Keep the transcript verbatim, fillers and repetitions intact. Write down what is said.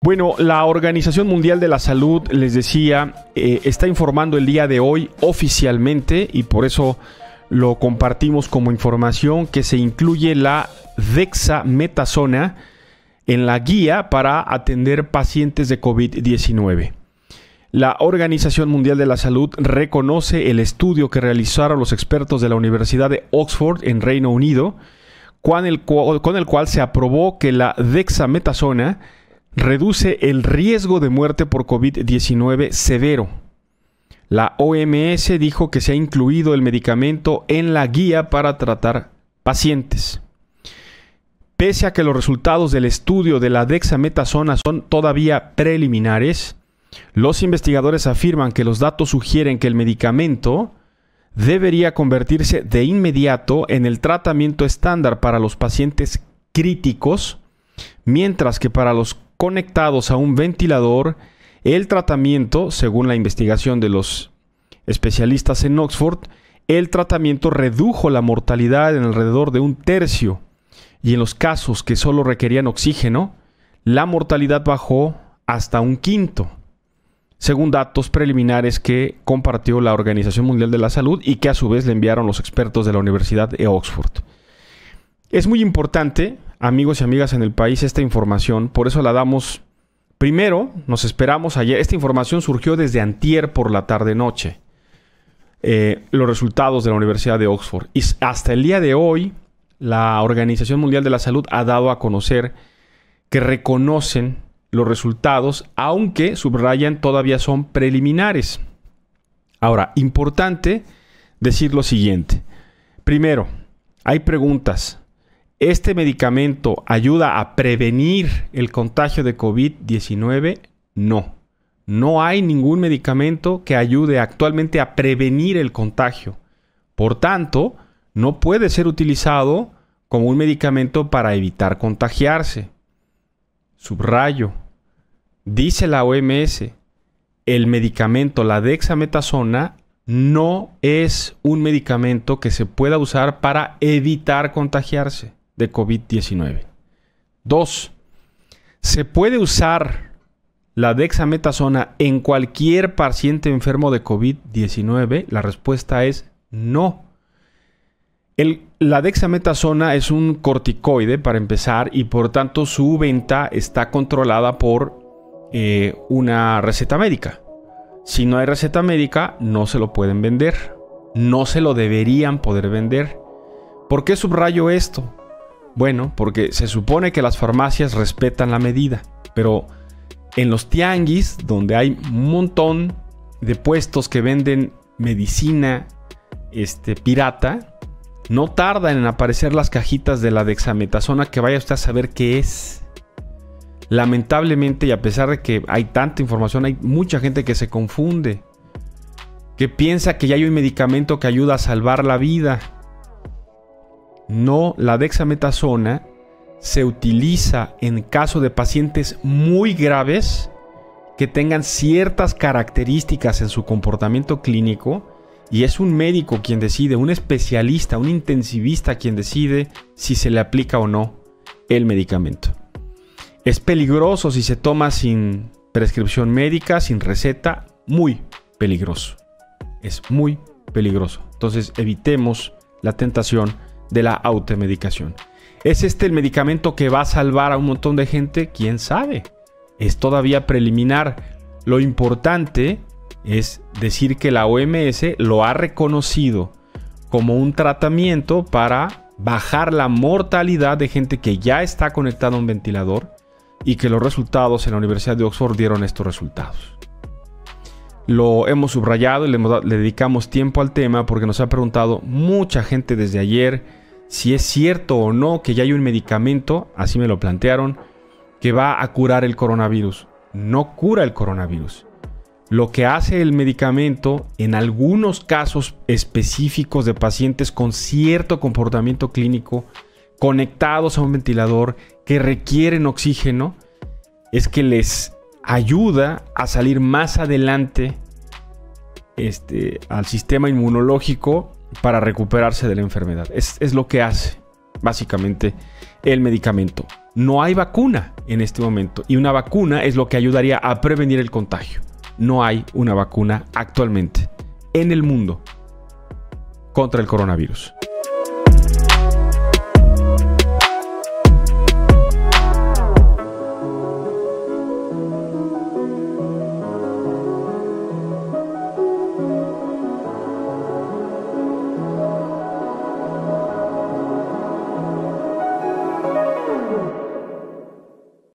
Bueno, la Organización Mundial de la Salud, les decía, eh, está informando el día de hoy oficialmente, y por eso lo compartimos como información, que se incluye la dexametasona en la guía para atender pacientes de COVID diecinueve. La Organización Mundial de la Salud reconoce el estudio que realizaron los expertos de la Universidad de Oxford en Reino Unido, con el, cu- con el cual se aprobó que la dexametasona reduce el riesgo de muerte por COVID diecinueve severo. La O M S dijo que se ha incluido el medicamento en la guía para tratar pacientes. Pese a que los resultados del estudio de la dexametasona son todavía preliminares, los investigadores afirman que los datos sugieren que el medicamento debería convertirse de inmediato en el tratamiento estándar para los pacientes críticos, mientras que para los conectados a un ventilador, el tratamiento, según la investigación de los especialistas en Oxford, el tratamiento redujo la mortalidad en alrededor de un tercio, y en los casos que solo requerían oxígeno, la mortalidad bajó hasta un quinto, según datos preliminares que compartió la Organización Mundial de la Salud y que a su vez le enviaron los expertos de la Universidad de Oxford. Es muy importante, amigos y amigas en el país, esta información, por eso la damos primero. Nos esperamos ayer. Esta información surgió desde antier por la tarde-noche. Eh, los resultados de la Universidad de Oxford. Y hasta el día de hoy, la Organización Mundial de la Salud ha dado a conocer que reconocen los resultados, aunque subrayan todavía son preliminares. Ahora, importante decir lo siguiente. Primero, hay preguntas. ¿Este medicamento ayuda a prevenir el contagio de COVID diecinueve? No. No hay ningún medicamento que ayude actualmente a prevenir el contagio. Por tanto, no puede ser utilizado como un medicamento para evitar contagiarse. Subrayo. Dice la O M S, el medicamento, la dexametasona, no es un medicamento que se pueda usar para evitar contagiarse de COVID diecinueve. Dos, ¿se puede usar la dexametasona en cualquier paciente enfermo de COVID diecinueve? La respuesta es no. El, la dexametasona es un corticoide para empezar, y por tanto su venta está controlada por eh, una receta médica. Si no hay receta médica, no se lo pueden vender. No se lo deberían poder vender. ¿Por qué subrayo esto? Bueno, porque se supone que las farmacias respetan la medida, pero en los tianguis, donde hay un montón de puestos que venden medicina este, pirata, no tardan en aparecer las cajitas de la dexametasona que vaya usted a saber qué es. Lamentablemente, y a pesar de que hay tanta información, hay mucha gente que se confunde, que piensa que ya hay un medicamento que ayuda a salvar la vida. No, la dexametasona se utiliza en caso de pacientes muy graves que tengan ciertas características en su comportamiento clínico, y es un médico quien decide, un especialista, un intensivista quien decide si se le aplica o no el medicamento. Es peligroso si se toma sin prescripción médica, sin receta, muy peligroso. Es muy peligroso. Entonces evitemos la tentación de la automedicación. ¿Es este el medicamento que va a salvar a un montón de gente? ¿Quién sabe? Es todavía preliminar. Lo importante es decir que la O M S lo ha reconocido como un tratamiento para bajar la mortalidad de gente que ya está conectada a un ventilador, y que los resultados en la Universidad de Oxford dieron estos resultados. Lo hemos subrayado y le, le dedicamos tiempo al tema porque nos ha preguntado mucha gente desde ayer si es cierto o no que ya hay un medicamento, así me lo plantearon, que va a curar el coronavirus. No cura el coronavirus. Lo que hace el medicamento en algunos casos específicos de pacientes con cierto comportamiento clínico conectados a un ventilador que requieren oxígeno es que les ayuda a salir más adelante este, al sistema inmunológico para recuperarse de la enfermedad. Es, es lo que hace básicamente el medicamento. No hay vacuna en este momento y una vacuna es lo que ayudaría a prevenir el contagio. No hay una vacuna actualmente en el mundo contra el coronavirus.